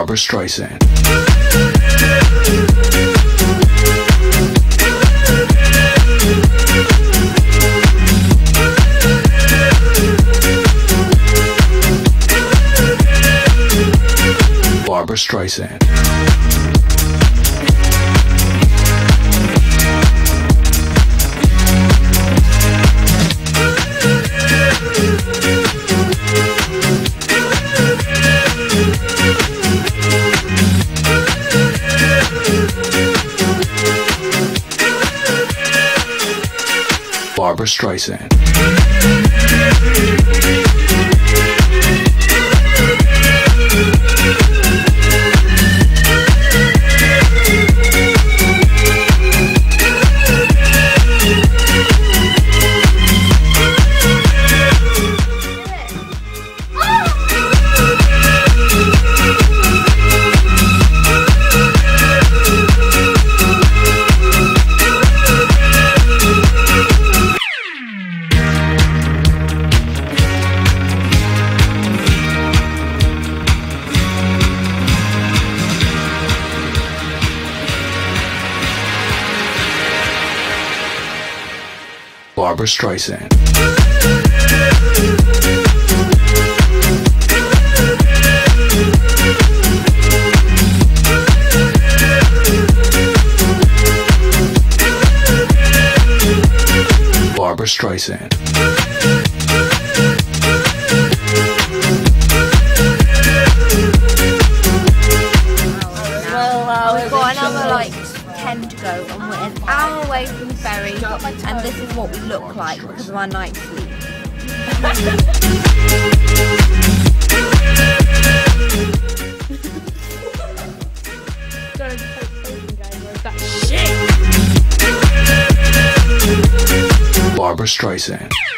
Barbara Streisand. Barbara Streisand. Barbara Streisand. Barbara Streisand. Barbara Streisand. Well, we've got another like 10 to go, and we're an hour away from the ferry, and this is what we look like because of our night's sleep. Barbara Streisand.